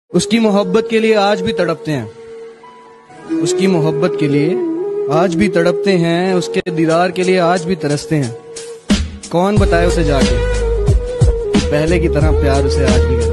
उसकी मोहब्बत के लिए आज भी तड़पते हैं, उसकी मोहब्बत के लिए आज भी तड़पते हैं, उसके दीदार के लिए आज भी तरसते हैं। कौन बताए उसे जाके पहले की तरह प्यार उसे आज भी